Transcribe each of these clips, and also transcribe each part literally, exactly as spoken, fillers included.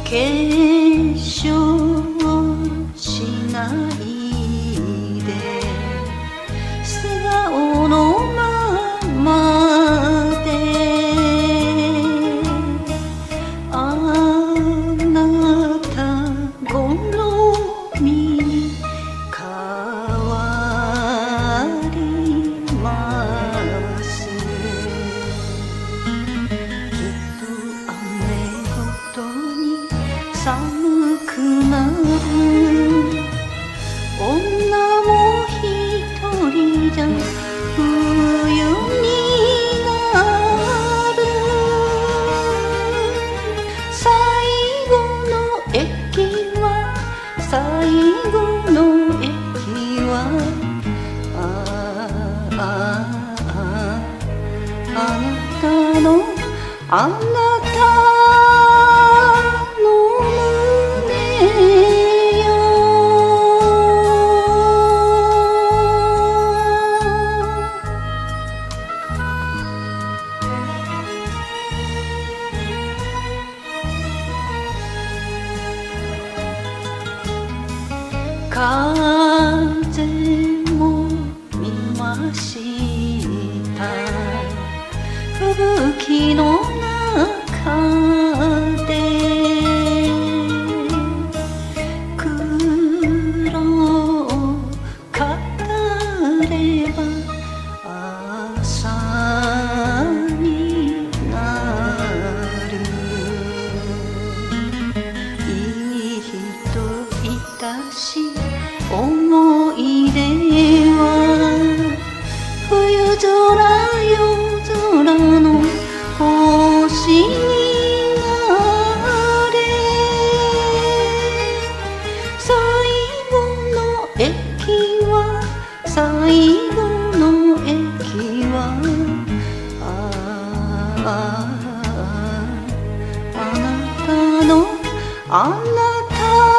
粧しないで素顔のままであなた好みに変わりますきっと雨ごとに寒くなる女も一人じゃ冬になる最後の駅は最後の駅はああああなたのあなた風も見ました吹雪の中で黒を語れば朝になるいい人いたし思い出は冬空夜空の星になれ最後の駅は最後の駅はあああなたのあなた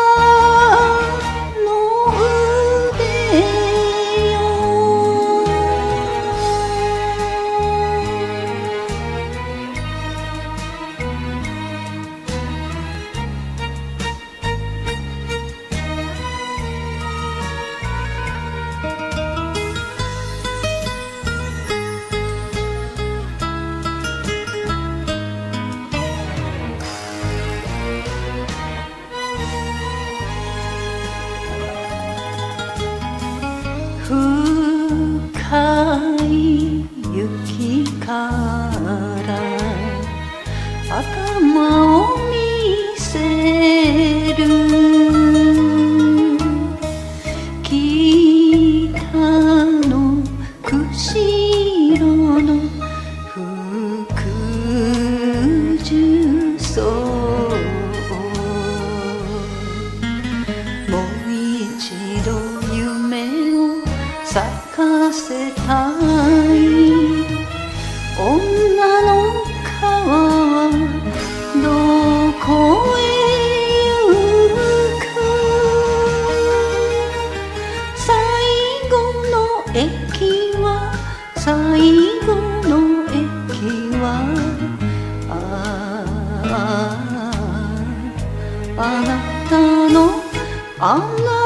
深い雪から頭を見せる北の釧路の福寿草もう一度夢を咲かせたい女の川はどこへ行く最後の駅は最後の駅はあああなたのあなた